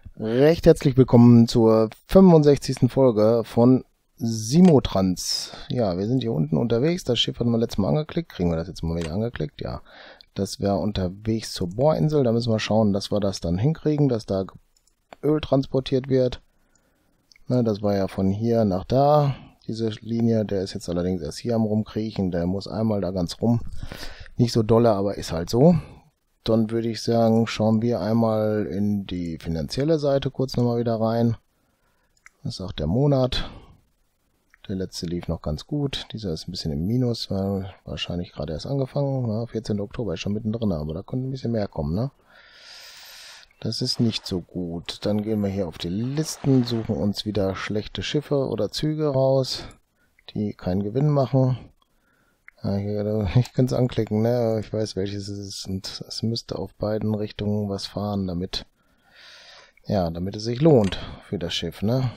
Recht herzlich willkommen zur 65. Folge von Simotrans. Ja, wir sind hier unten unterwegs. Das Schiff hatten wir letztes Mal angeklickt. Kriegen wir das jetzt mal wieder angeklickt? Ja. Das wäre unterwegs zur Bohrinsel. Da müssen wir schauen, dass wir das dann hinkriegen, dass da Öl transportiert wird. Na, das war ja von hier nach da. Diese Linie, der ist jetzt allerdings erst hier am Rumkriechen. Der muss einmal da ganz rum. Nicht so dolle, aber ist halt so. Dann würde ich sagen, schauen wir einmal in die finanzielle Seite kurz nochmal wieder rein. Was sagt der Monat? Der letzte lief noch ganz gut. Dieser ist ein bisschen im Minus, weil wahrscheinlich gerade erst angefangen. Na, 14. Oktober ist schon mittendrin, aber da könnte ein bisschen mehr kommen, ne? Das ist nicht so gut. Dann gehen wir hier auf die Listen, suchen uns wieder schlechte Schiffe oder Züge raus, die keinen Gewinn machen. Ja, hier, ich kann es anklicken, ne? Ich weiß, welches es ist. Und es müsste auf beiden Richtungen was fahren, damit es sich lohnt für das Schiff, ne?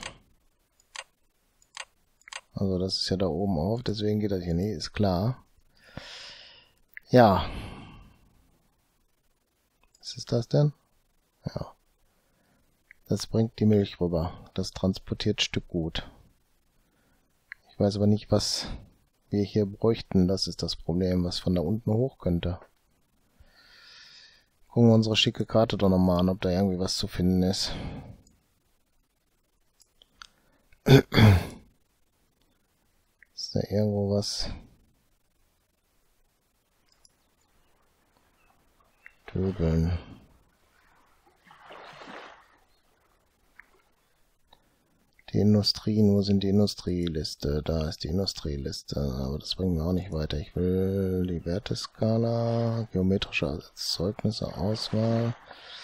Also das ist ja da oben auf, deswegen geht das hier nicht, ist klar. Ja. Was ist das denn? Ja. Das bringt die Milch rüber. Das transportiert Stückgut. Ich weiß aber nicht, was wir hier bräuchten. Das ist das Problem, was von da unten hoch könnte. Gucken wir unsere schicke Karte doch nochmal an, ob da irgendwie was zu finden ist. Ist da irgendwo was? Tögeln. Die Industrien, wo sind die Industrieliste? Da ist die Industrieliste, aber das bringt mir auch nicht weiter. Ich will die Werteskala, geometrische Erzeugnisse, Auswahl.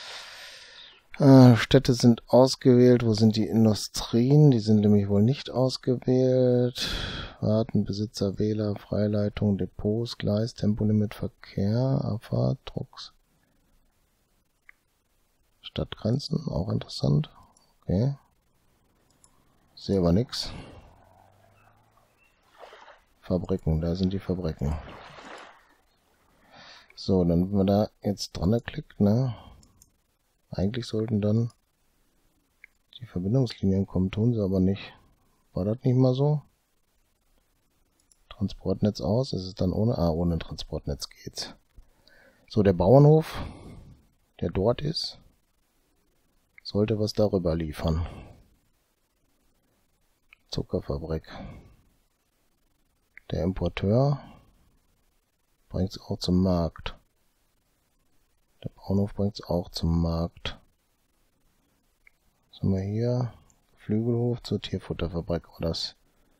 Städte sind ausgewählt. Wo sind die Industrien? Die sind nämlich wohl nicht ausgewählt. Warten, Besitzer, Wähler, Freileitung, Depots, Gleis, Tempolimit, Verkehr, Abfahrt, Drucks. Stadtgrenzen, auch interessant. Okay. Sehe aber nichts. Fabriken, da sind die Fabriken. So, dann, wenn man da jetzt dran klickt, ne? Eigentlich sollten dann die Verbindungslinien kommen, tun sie aber nicht. War das nicht mal so? Transportnetz aus, ist es dann ohne? Ah, ohne Transportnetz geht's. So, der Bauernhof, der dort ist, sollte was darüber liefern. Zuckerfabrik. Der Importeur bringt es auch zum Markt. Der Bauernhof bringt es auch zum Markt. Was haben wir hier? Flügelhof zur Tierfutterfabrik war das.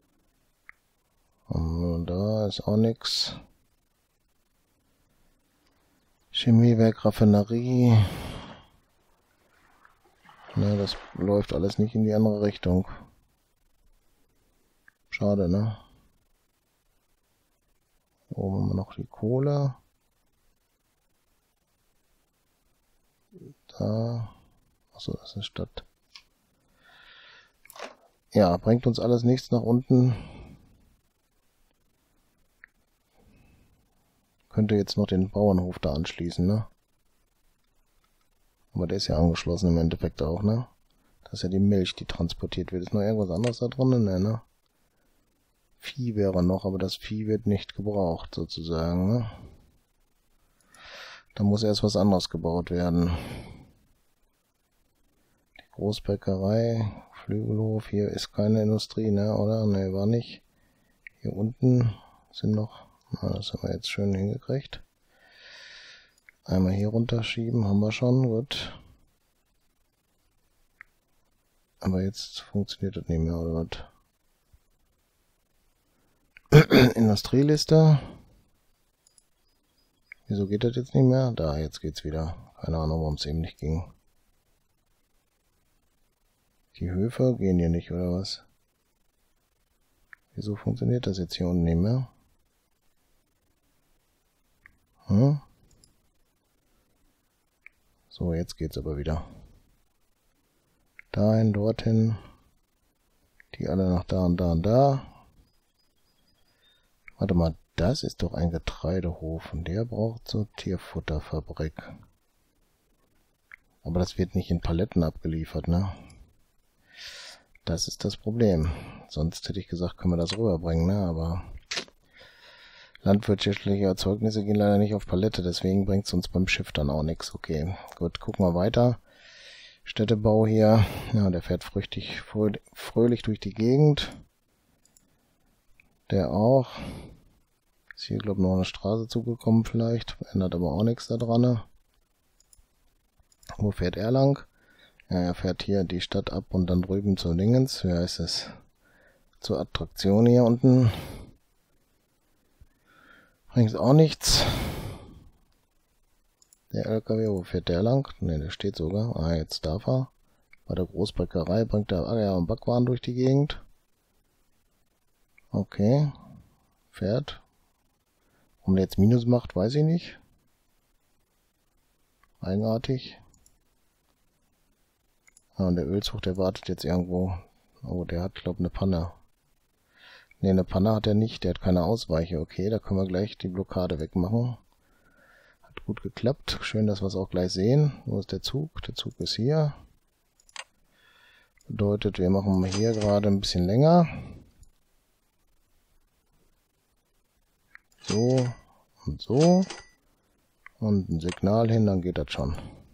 Und da ist auch nichts. Chemiewerk, Raffinerie. Ne, das läuft alles nicht in die andere Richtung. Schade, ne? Oben haben wir noch die Kohle. Da. Achso, das ist eine Stadt. Ja, bringt uns alles nichts nach unten. Könnte jetzt noch den Bauernhof da anschließen, ne? Aber der ist ja angeschlossen im Endeffekt auch, ne? Das ist ja die Milch, die transportiert wird. Ist noch irgendwas anderes da drin? Ne? Vieh wäre noch, aber das Vieh wird nicht gebraucht, sozusagen, ne? Da muss erst was anderes gebaut werden. Die Großbäckerei, Flügelhof, hier ist keine Industrie, ne, oder? Ne, war nicht. Hier unten sind noch, na, das haben wir jetzt schön hingekriegt. Einmal hier runterschieben, haben wir schon, gut. Aber jetzt funktioniert das nicht mehr, oder was? Industrieliste. Wieso geht das jetzt nicht mehr? Da, jetzt geht's wieder. Keine Ahnung, warum es eben nicht ging. Die Höfe gehen hier nicht, oder was? Wieso funktioniert das jetzt hier unten nicht mehr? Hm? So, jetzt geht's aber wieder. Dahin, dorthin. Die alle nach da und da und da. Warte mal, das ist doch ein Getreidehof und der braucht so Tierfutterfabrik. Aber das wird nicht in Paletten abgeliefert, ne? Das ist das Problem. Sonst hätte ich gesagt, können wir das rüberbringen, ne? Aber landwirtschaftliche Erzeugnisse gehen leider nicht auf Palette, deswegen bringt es uns beim Schiff dann auch nichts. Okay, gut, gucken wir weiter. Städtebau hier. Ja, der fährt fröhlich durch die Gegend. Der auch. Ist hier, glaube ich, noch eine Straße zugekommen vielleicht. Ändert aber auch nichts daran. Ne? Wo fährt er lang? Ja, er fährt hier die Stadt ab und dann drüben zu Dingens. Wie heißt es? Zur Attraktion hier unten. Bringt auch nichts. Der LKW, wo fährt der lang? Ne, der steht sogar. Ah, jetzt darf er. Bei der Großbäckerei bringt er Eier und Backwaren durch die Gegend. Okay. Fährt. Warum der jetzt Minus macht, weiß ich nicht. Eigenartig. Ah, und der Ölzug, der wartet jetzt irgendwo. Oh, der hat, glaube ich, eine Panne. Ne, eine Panne hat er nicht. Der hat keine Ausweiche. Okay, da können wir gleich die Blockade wegmachen. Hat gut geklappt. Schön, dass wir es auch gleich sehen. Wo ist der Zug? Der Zug ist hier. Bedeutet, wir machen hier gerade ein bisschen länger. So und so. Und ein Signal hin, dann geht das schon.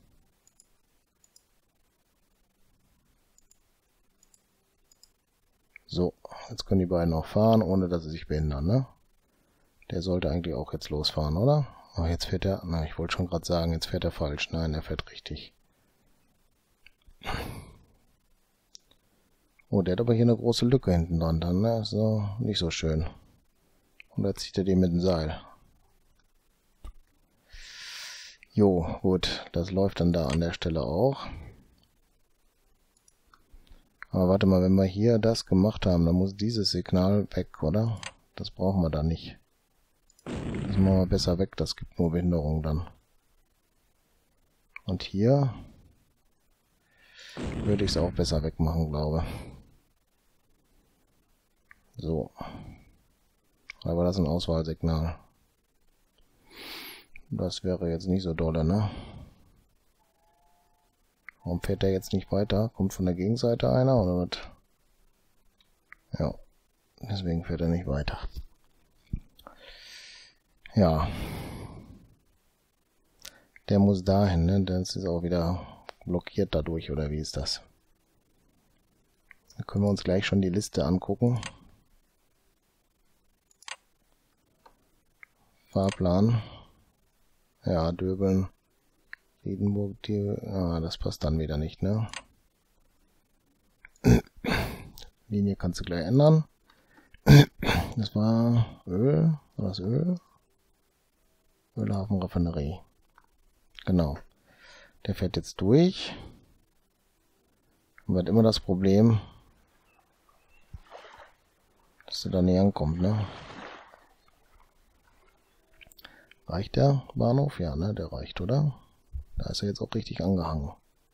So, jetzt können die beiden auch fahren, ohne dass sie sich behindern, ne? Der sollte eigentlich auch jetzt losfahren, oder? Aber jetzt fährt er, na, ich wollte schon gerade sagen, jetzt fährt er falsch. Nein, er fährt richtig. Oh, der hat aber hier eine große Lücke hinten dran dann, ne? So, nicht so schön. Und da zieht er den mit dem Seil. Jo, gut, das läuft dann da an der Stelle auch. Aber warte mal, wenn wir hier das gemacht haben, dann muss dieses Signal weg, oder? Das brauchen wir dann nicht. Das machen wir besser weg, das gibt nur Behinderung dann. Und hier würde ich es auch besser wegmachen, glaube ich. So. Aber das ist ein Auswahlsignal. Das wäre jetzt nicht so dolle, ne? Warum fährt der jetzt nicht weiter? Kommt von der Gegenseite einer oder was? Ja, deswegen fährt er nicht weiter. Ja. Der muss dahin, ne? Das ist auch wieder blockiert dadurch, oder wie ist das? Da können wir uns gleich schon die Liste angucken. Fahrplan. Ja, Döbeln. Riedenburg, das passt dann wieder nicht, ne? Linie kannst du gleich ändern. Das war Öl. War das Öl? Ölhafen Raffinerie. Genau. Der fährt jetzt durch. Und hat immer das Problem, dass er da näher ankommt, ne? Reicht der Bahnhof? Ja, ne? Der reicht, oder? Da ist er jetzt auch richtig angehangen.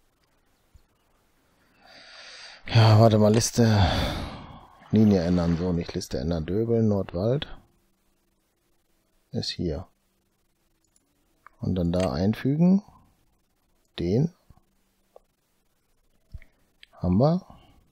Ja, warte mal, Liste. Linie ändern, so nicht Liste ändern. Döbeln, Nordwald. Ist hier. Und dann da einfügen. Den. Haben wir.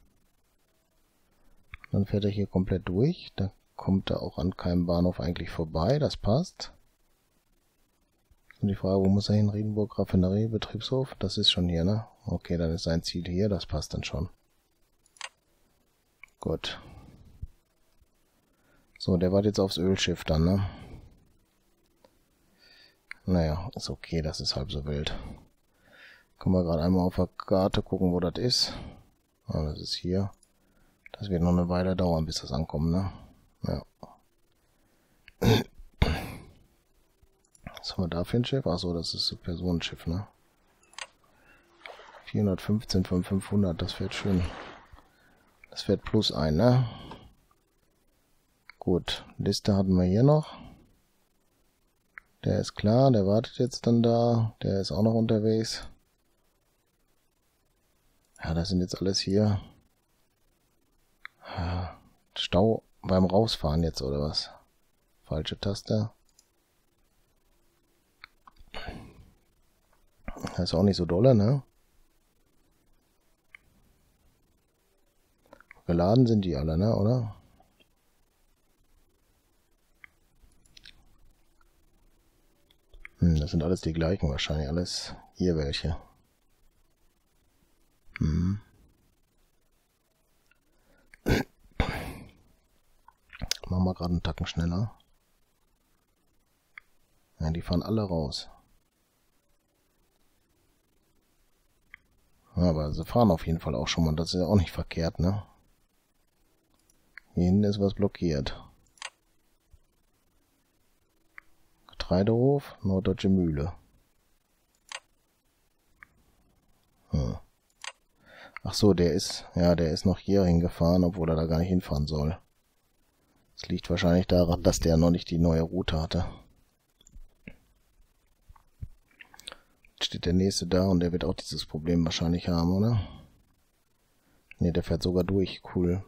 Dann fährt er hier komplett durch. Da kommt er auch an keinem Bahnhof eigentlich vorbei. Das passt. Und die Frage, wo muss er hin? Riedenburg, Raffinerie, Betriebshof? Das ist schon hier, ne? Okay, dann ist sein Ziel hier, das passt dann schon. Gut. So, der wartet jetzt aufs Ölschiff dann, ne? Naja, ist okay, das ist halb so wild. Können wir gerade einmal auf der Karte gucken, wo das ist. Ah, das ist hier. Das wird noch eine Weile dauern, bis das ankommt, ne? Ja. Was haben wir da für ein Schiff? Achso, das ist ein Personenschiff, ne? 415 von 500, das fährt schön. Das fährt plus ein, ne? Gut, Liste hatten wir hier noch. Der ist klar, der wartet jetzt dann da. Der ist auch noch unterwegs. Ja, das sind jetzt alles hier. Stau beim Rausfahren jetzt, oder was? Falsche Taste. Das ist auch nicht so dolle, ne? Beladen sind die alle, ne, oder? Das sind alles die gleichen wahrscheinlich. Alles hier welche. Machen wir gerade einen Tacken schneller. Ja, die fahren alle raus. Aber sie fahren auf jeden Fall auch schon mal. Das ist ja auch nicht verkehrt, ne? Hier hinten ist was blockiert. Getreidehof, Norddeutsche Mühle. Ach so, der ist noch hier hingefahren, obwohl er da gar nicht hinfahren soll. Das liegt wahrscheinlich daran, dass der noch nicht die neue Route hatte. Jetzt steht der nächste da und der wird auch dieses Problem wahrscheinlich haben, oder? Ne, der fährt sogar durch. Cool.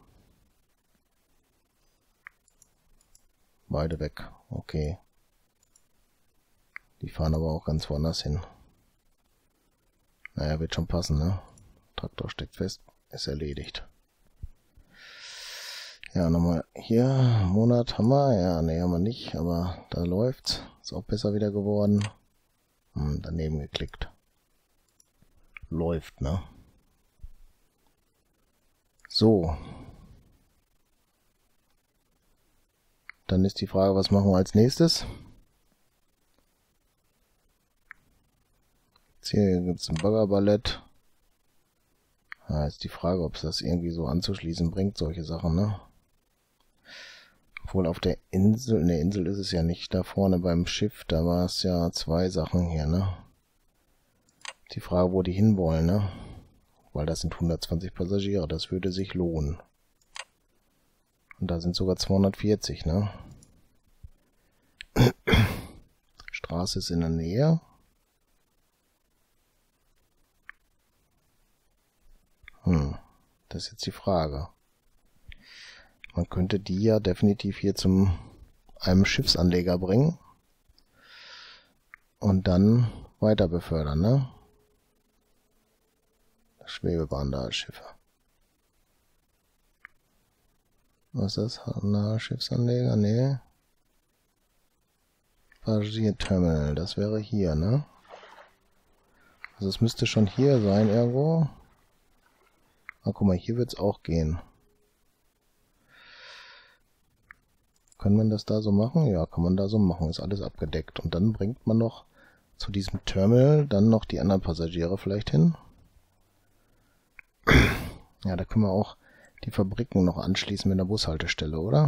Beide weg. Okay. Die fahren aber auch ganz woanders hin. Naja, wird schon passen, ne? Traktor steckt fest. Ist erledigt. Ja, nochmal hier. Monat haben wir. Ja, ne, haben wir nicht. Aber da läuft's. Ist auch besser wieder geworden. Daneben geklickt. Läuft, ne? So. Dann ist die Frage, was machen wir als nächstes? Jetzt hier gibt es ein Baggerballett. Ja, ist die Frage, ob es das irgendwie so anzuschließen bringt, solche Sachen, ne? Obwohl auf der Insel, ne, Insel ist es ja nicht, da vorne beim Schiff, da war es ja 2 Sachen hier, ne? Die Frage, wo die hinwollen, ne? Weil das sind 120 Passagiere, das würde sich lohnen. Und da sind sogar 240, ne? Straße ist in der Nähe. Das ist jetzt die Frage. Man könnte die ja definitiv hier zum einem Schiffsanleger bringen und dann weiter befördern, ne? Schwebebahn da als Schiffe. Was ist das? Na, Schiffsanleger? Nee. Passagierterminal, das wäre hier, ne? Also es müsste schon hier sein irgendwo. Ah, guck mal, hier wird es auch gehen. Kann man das da so machen? Ja, kann man da so machen. Ist alles abgedeckt. Und dann bringt man noch zu diesem Terminal dann noch die anderen Passagiere vielleicht hin. Ja, da können wir auch die Fabriken noch anschließen mit einer Bushaltestelle, oder?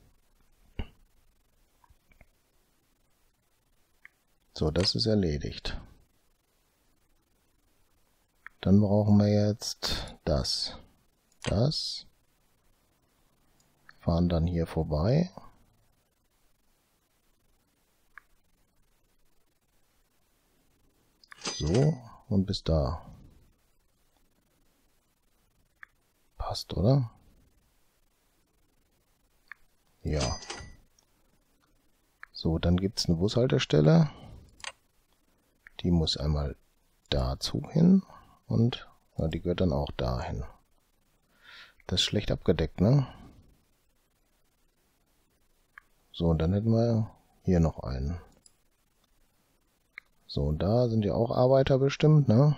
So, das ist erledigt. Dann brauchen wir jetzt das. Das. Fahren dann hier vorbei. So, und bis da. Passt, oder? Ja. So, dann gibt es eine Bushaltestelle. Die muss einmal dazu hin und ja, die gehört dann auch dahin. Das ist schlecht abgedeckt, ne? So, und dann hätten wir hier noch einen. So, und da sind ja auch Arbeiter bestimmt, ne?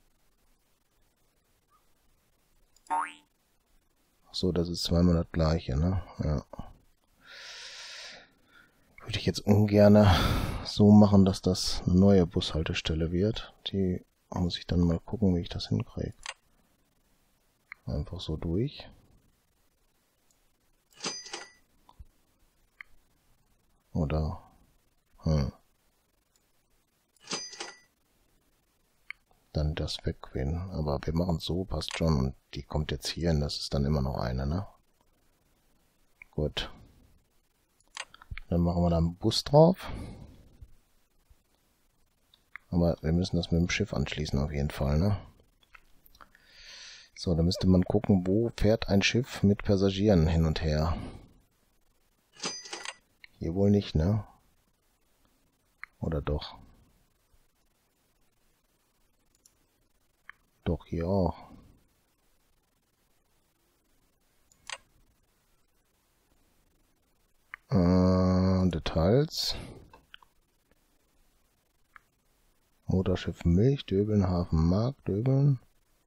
So, das ist zweimal das gleiche, ne? Ja. Würde ich jetzt ungern so machen, dass das eine neue Bushaltestelle wird. Die muss ich dann mal gucken, wie ich das hinkriege. Einfach so durch. Oder... Dann das wegwählen. Aber wir machen es so, passt schon. Und die kommt jetzt hier hin. Das ist dann immer noch eine, ne? Gut. Dann machen wir da einen Bus drauf. Aber wir müssen das mit dem Schiff anschließen auf jeden Fall, ne? So, da müsste man gucken, wo fährt ein Schiff mit Passagieren hin und her. Hier wohl nicht, ne? Oder doch? Doch, hier auch. Details. Motorschiff Milch, Döbeln, Hafen Markt, Döbeln.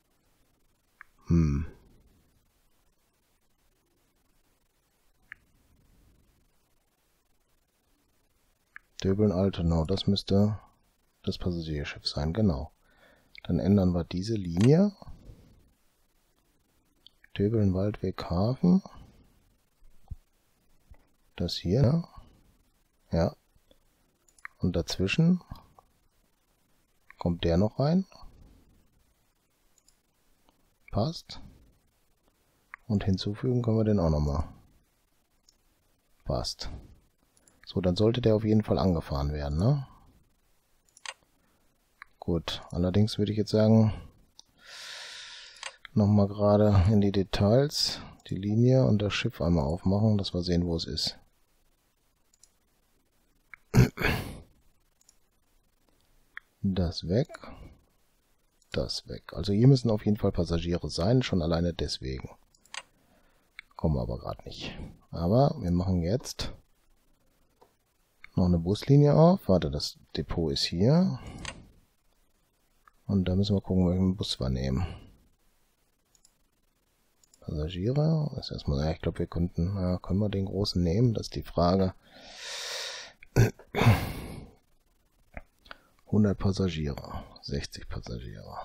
Döbeln, Altenau, das müsste das Passagierschiff sein, genau. Dann ändern wir diese Linie. Döbeln, Waldweg, Hafen. Das hier, ja. Und dazwischen kommt der noch rein. Passt. Und hinzufügen können wir den auch nochmal. Passt. So, dann sollte der auf jeden Fall angefahren werden, ne? Gut, allerdings würde ich jetzt sagen, nochmal gerade in die Details, die Linie und das Schiff einmal aufmachen, dass wir sehen, wo es ist. Das weg. Das weg. Also hier müssen auf jeden Fall Passagiere sein, schon alleine deswegen. Kommen wir aber gerade nicht. Aber wir machen jetzt noch eine Buslinie auf. Warte, das Depot ist hier. Und da müssen wir gucken, welchen Bus wir nehmen. Passagiere. Das ist erstmal, ja, ich glaube, wir könnten, ja, können wir den großen nehmen? Das ist die Frage. 100 Passagiere, 60 Passagiere.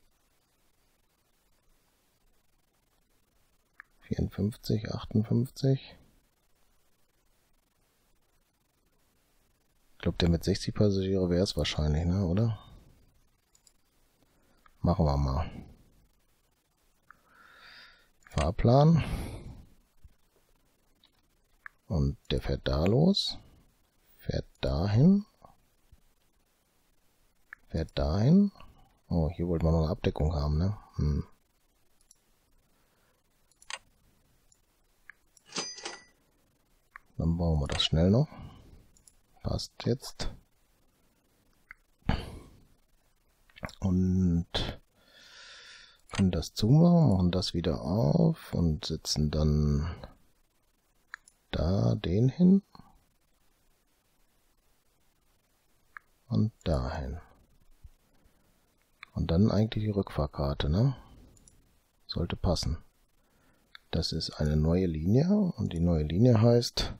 54, 58. Ich glaube, der mit 60 Passagiere wäre es wahrscheinlich, ne, oder? Machen wir mal. Fahrplan. Und der fährt da los. Fährt dahin. Fährt dahin. Oh, hier wollten wir noch eine Abdeckung haben, ne? Dann bauen wir das schnell noch. Passt jetzt. Und können das zumachen, machen das wieder auf und setzen dann da den hin. Und dahin. Und dann eigentlich die Rückfahrkarte, ne? Sollte passen. Das ist eine neue Linie und die neue Linie heißt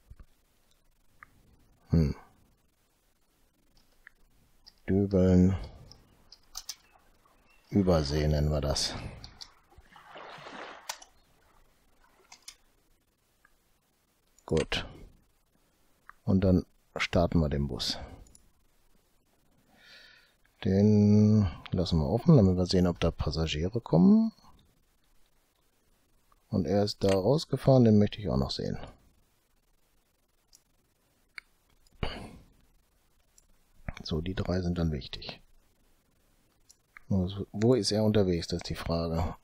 Döbeln Übersee nennen wir das. Gut. Und dann starten wir den Bus. Den lassen wir offen, damit wir sehen, ob da Passagiere kommen. Und er ist da rausgefahren, den möchte ich auch noch sehen. So, die drei sind dann wichtig. Also, wo ist er unterwegs, das ist die Frage.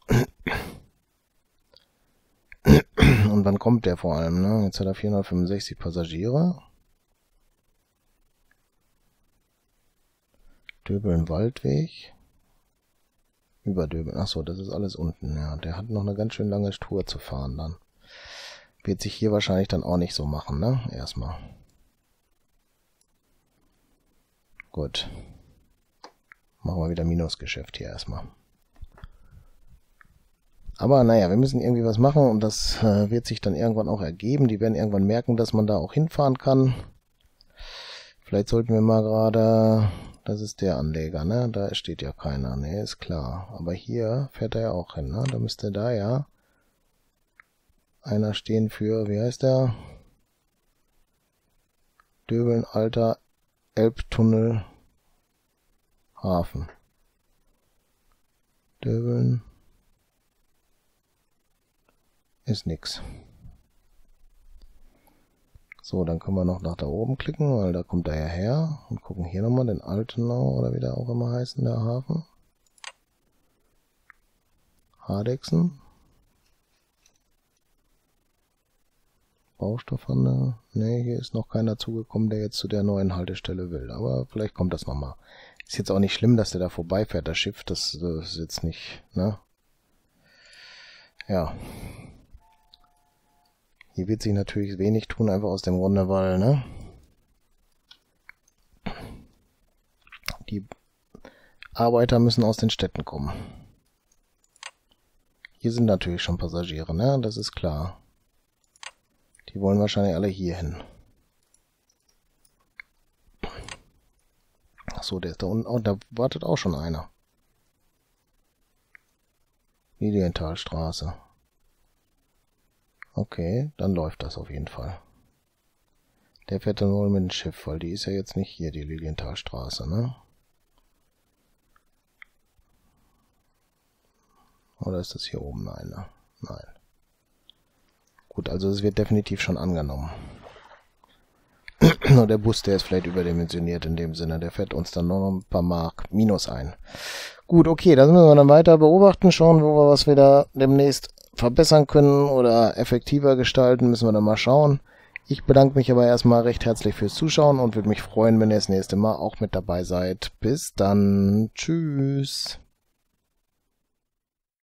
Und wann kommt der vor allem, ne? Jetzt hat er 465 Passagiere. Döbeln Waldweg. Über Döbeln. Achso, das ist alles unten. Ja, der hat noch eine ganz schön lange Tour zu fahren dann. Wird sich hier wahrscheinlich dann auch nicht so machen, ne? Erstmal. Gut. Machen wir wieder Minusgeschäft hier erstmal. Aber naja, wir müssen irgendwie was machen und das wird sich dann irgendwann auch ergeben. Die werden irgendwann merken, dass man da auch hinfahren kann. Vielleicht sollten wir mal gerade... Das ist der Anleger, ne? Da steht ja keiner, ne? Ist klar. Aber hier fährt er ja auch hin, ne? Da müsste da ja einer stehen für, wie heißt der? Döbeln, Alter, Elbtunnel, Hafen. Döbeln ist nix. So, dann können wir noch nach da oben klicken, weil da kommt er ja her. Und gucken hier nochmal den Altenau oder wie der auch immer heißt, der Hafen. Hardexen. Baustoffhandel. Ne, hier ist noch keiner zugekommen, der jetzt zu der neuen Haltestelle will. Aber vielleicht kommt das nochmal. Ist jetzt auch nicht schlimm, dass der da vorbeifährt, das Schiff. Das ist jetzt nicht, ne? Ja. Hier wird sich natürlich wenig tun, einfach aus dem Grunde, weil, ne? Die Arbeiter müssen aus den Städten kommen. Hier sind natürlich schon Passagiere, ne? Das ist klar. Die wollen wahrscheinlich alle hier hin. Achso, der ist da unten. Oh, da wartet auch schon einer. Lilienthalstraße. Okay, dann läuft das auf jeden Fall. Der fährt dann wohl mit dem Schiff, weil die ist ja jetzt nicht hier, die Lilienthalstraße, ne? Oder ist das hier oben? Nein, ne? Nein. Gut, also es wird definitiv schon angenommen. Nur der Bus, der ist vielleicht überdimensioniert in dem Sinne. Der fährt uns dann noch ein paar Mark minus ein. Gut, okay, das müssen wir dann weiter beobachten. Schauen, wo wir was wieder demnächst verbessern können oder effektiver gestalten. Müssen wir dann mal schauen. Ich bedanke mich aber erstmal recht herzlich fürs Zuschauen und würde mich freuen, wenn ihr das nächste Mal auch mit dabei seid. Bis dann. Tschüss.